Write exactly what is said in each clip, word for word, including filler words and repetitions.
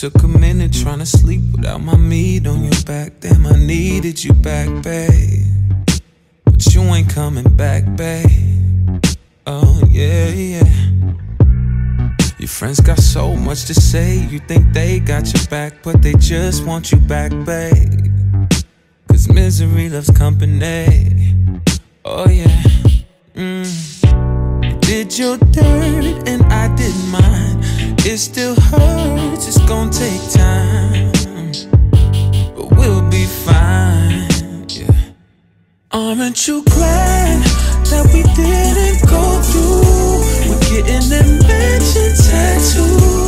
Took a minute trying to sleep without my meat on your back. Damn, I needed you back, babe, but you ain't coming back, babe. Oh, yeah, yeah. Your friends got so much to say. You think they got your back, but they just want you back, babe. Cause misery loves company. Oh, yeah. Mm. You did your dirt and I did mine. It still hurts, it's gonna take time, but we'll be fine, yeah. Aren't you glad that we didn't go through with getting them mansion tattoos?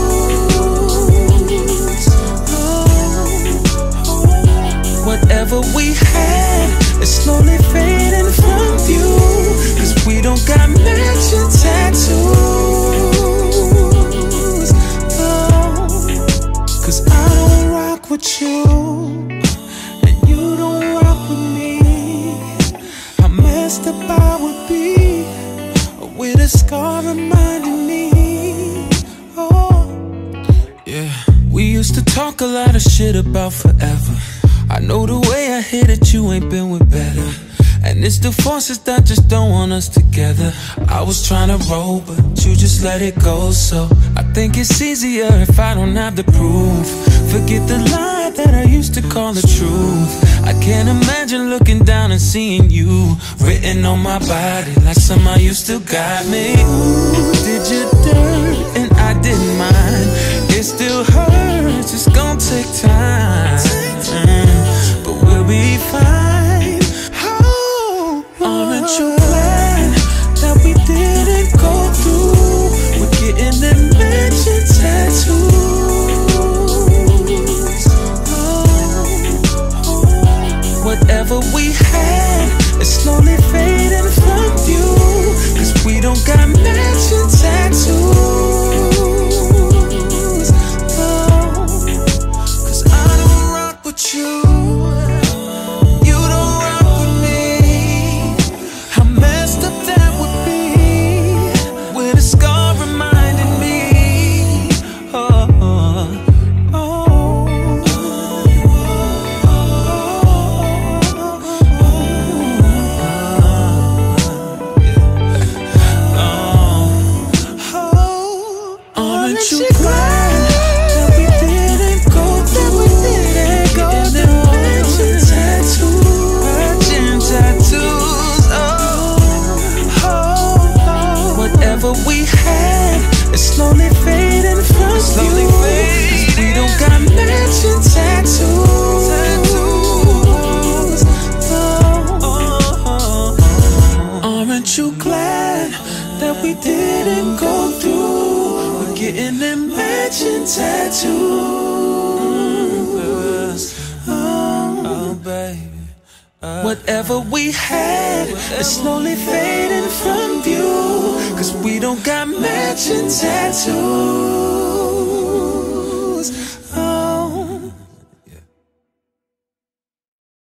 Oh, oh. Whatever we had is slowly fading from view, cause we don't got mansion tattoos. Cause I don't rock with you, and you don't rock with me. How messed up I would be with a scar reminding me. Oh, yeah. We used to talk a lot of shit about forever. I know the way I hit it, you ain't been with better. And it's the forces that just don't want us together. I was trying to roll, but you just let it go. So I think it's easier if I don't have the proof. Forget the lie that I used to call the truth. I can't imagine looking down and seeing you written on my body like somehow you still got me. Ooh, did your dirt and I did mine. It still hurts, it's gonna take time, mm, but we'll be fine. Aren't you glad that we didn't go through with getting them mansion tattoos? Oh, oh. Whatever we had is slowly fading from view, cause we don't got mansion tattoos. Oh, cause I don't rock with you. We had is slowly fading from slowly you, fading. We don't got mansion tattoos. Oh, oh, oh. Aren't you glad that we didn't go through with getting them mansion tattoos? Oh, oh baby. Whatever we had is slowly fading from view, cause we don't got matching tattoos.